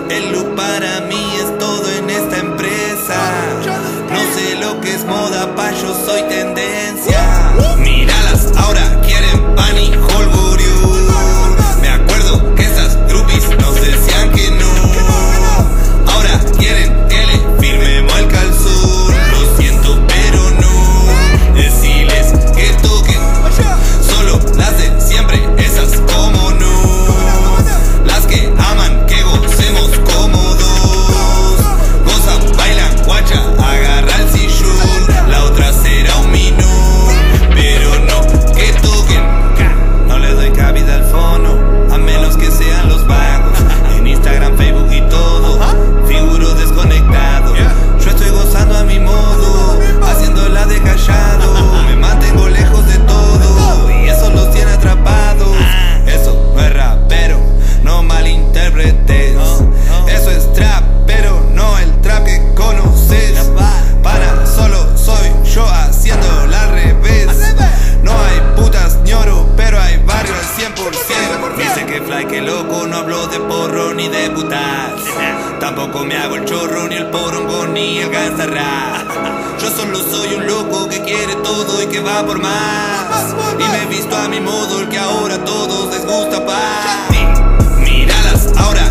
El look para mí es todo en esta empresa. No sé lo que es moda, pa' yo soy tendencia. Míralas, ahora quieren pan y Holgoriu. Me acuerdo que esas groupies nos decían que no. Ahora quieren que le firmemos el calzón. Lo siento, pero no. Deciles que toquen solo las de siempre, esas como no. Las que aman que gocemos cómodos. Gozan, bailan, guacha, agarra el sillón. La otra será un minón, pero no que toquen. No le doy cabida al fono, a menos que sean los vagos. En Instagram, Facebook y todo, figuro desconectado. Yo estoy gozando a mi modo, haciéndola de callado. Me mantengo lejos de todo y eso los tiene atrapados. Eso no es rapero, no malinterpretes. Eso es trap, pero no el trap que conoces. Para solo soy yo haciéndola al revés. No hay putas ni oro, pero hay barrio al 100%. Dice que fly, que loco, no hablo de porro ni de putas. Tampoco me hago el chorro, ni el porongo, ni el gangsta rap. Yo solo soy un loco que quiere todo y que va por más. Y me he visto a mi modo, el que ahora a todos les gusta, pa. Míralas, ahora